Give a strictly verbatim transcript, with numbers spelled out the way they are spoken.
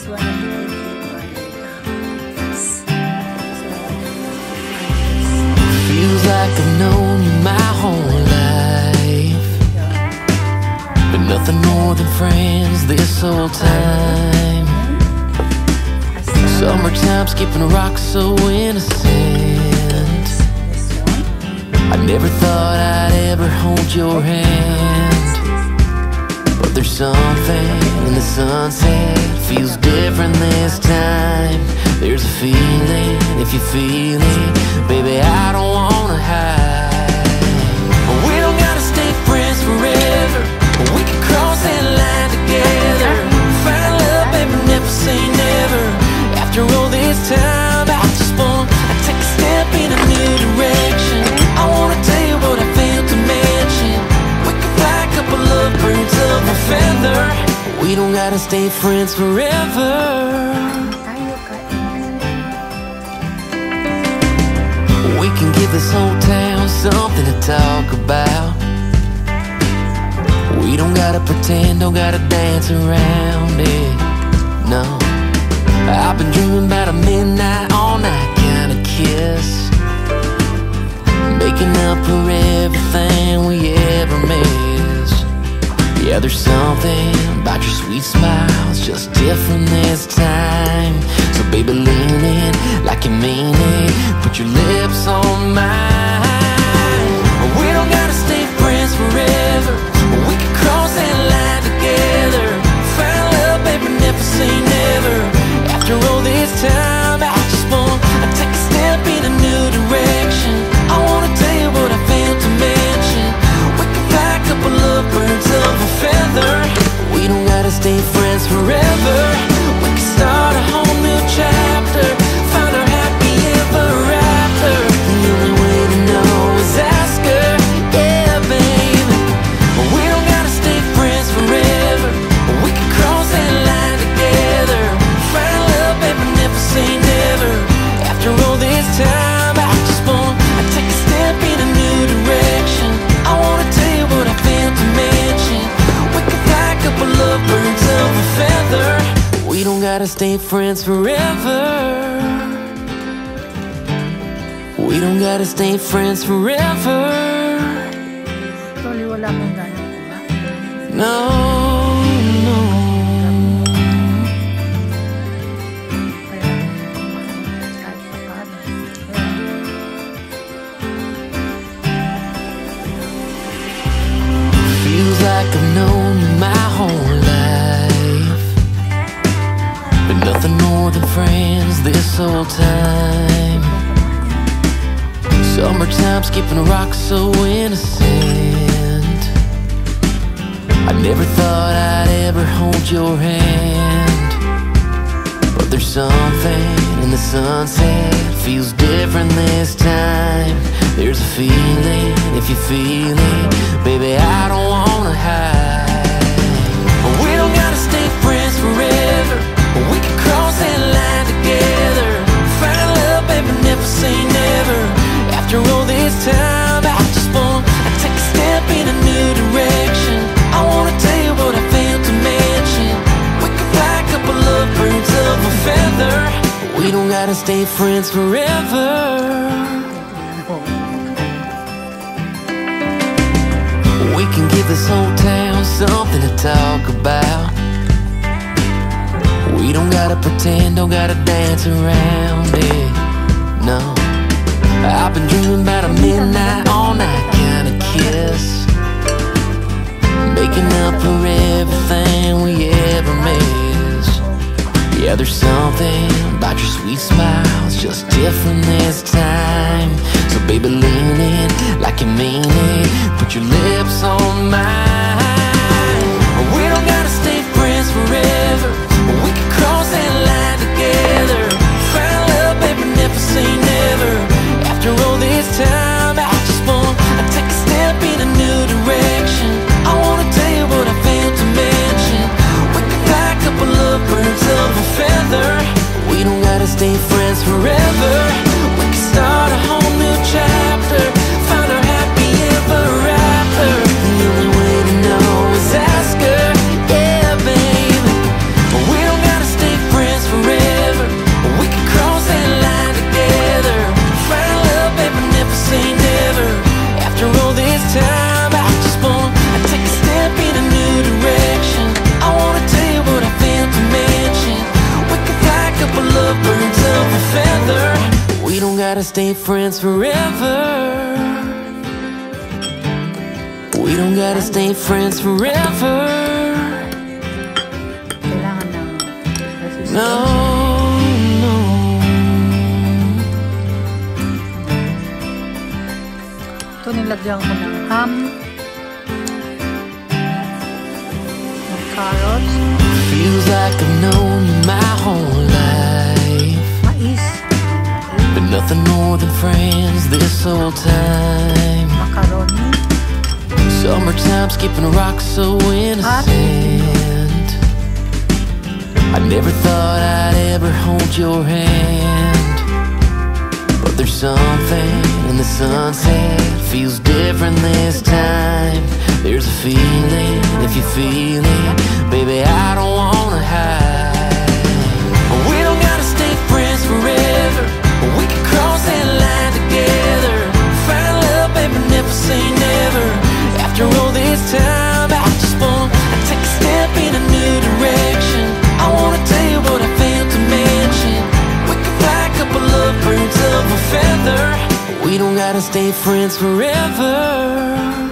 one of the favorites. Feels like I've known you my whole life, but nothing more than friends this whole time. Summertime skipping rocks so innocent. I never thought I'd ever hold your hand, but there's something in the sunset, feels different this time. There's a feeling, if you feel it, baby, I don't wanna hide. We don't gotta stay friends forever, we can cross that line together. Find love, baby, never say never. After all this time, I just want to take a step in a new direction. I wanna tell you what I failed to mention. We can fly a couple of birds of a feather. We don't gotta stay friends forever. We can give this whole town something to talk about. We don't gotta pretend, don't gotta dance around it, no. I've been dreaming about a midnight, all night kind of kiss, making up for everything we ever missed. Yeah, there's something about your sweet smile, it's just different this time. So baby, lean in like you mean it, put your lips on mine. We don't gotta stay friends forever, we can cross that line together. Find love, baby, never say never. After all this time, I just want to take a step in a new direction. I wanna tell you what I failed to mention. We can fly a couple of birds of a feather. We don't gotta stay friends forever, we can start a whole new chapter, find our happy ever after. The only way to know is ask her, yeah, baby. We don't gotta stay friends forever, we can cross that line together. Find love, baby, never say never. After all this time, I just want to take a step in a new direction. I wanna tell you what I failed to mention. We can fly a couple of birds of a feather. We don't gotta stay friends forever, we don't gotta stay friends forever. Actually, wala akong gana kumain. No, no. Feels like I've known you my whole life, but nothing more than friends this whole time. Summertime skipping rocks so innocent. I never thought I'd ever hold your hand, but there's something in the sunset, feels different this time. There's a feeling, if you feel it, baby, I don't wanna hide. We don't gotta stay friends forever, we can cross that line together. Find love, baby, never say never. After all this time, I just want to take a step in a new direction. I wanna tell you what I failed to mention. We can fly a couple of birds of a feather. We don't gotta stay friends forever. We can give this whole town something to talk about. We don't gotta pretend, don't gotta dance around it, no. I've been dreaming about a midnight, all night kind of kiss, making up for everything we ever missed. Yeah, there's something about your sweet smile, it's just different this time. So baby, lean in like you mean it, put your lips on mine. We don't gotta stay friends forever, we can cross that line together. Find love, baby, never say never. After all this time, I just want to take a step in a new direction. I wanna tell you what I failed to mention. We can fly a couple of birds of a feather. We don't gotta stay friends forever, we can start a whole new chapter, find our happy ever after. We don't gotta stay friends forever. We don't gotta stay friends forever. Kailangan ng resistance. No, no. Ito nilagyan ko ng ham, ng carrots, Feels like I've known you my whole life, mais, but nothing more than friends this whole time. macaroni, Summertime skipping rocks so innocent. I never thought I'd ever hold your hand, but there's something in the sunset feels different this time. There's a feeling, if you feel it, baby, I don't wanna hide. We don't gotta stay friends forever. We can cross that line together. Find love, baby, never say never. After all this time, I just wanna take a step in a new direction. I wanna tell you what I failed to mention. We can fly a couple of birds of a feather. We don't gotta stay friends forever.